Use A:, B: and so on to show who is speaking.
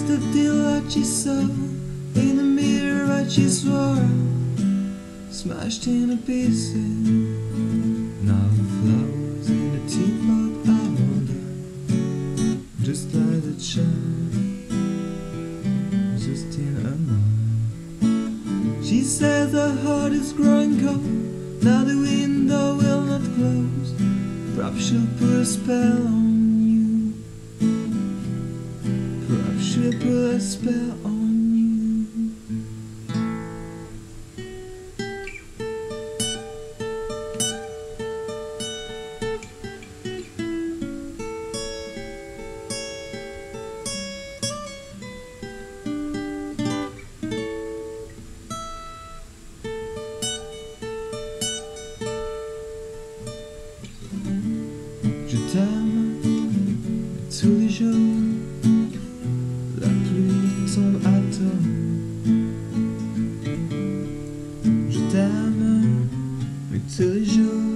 A: the deal that she saw in the mirror that she swore, smashed into pieces. Now the flowers in the teapot are wonder, just like the child, just in her mind. She says her heart is growing cold, now the window will not close. Perhaps she'll put a spell on you. Perhaps she'll put a spell on you. Je t'aime, mais tous les jours, la pluie tombe à temps. Je t'aime, mais tous les jours,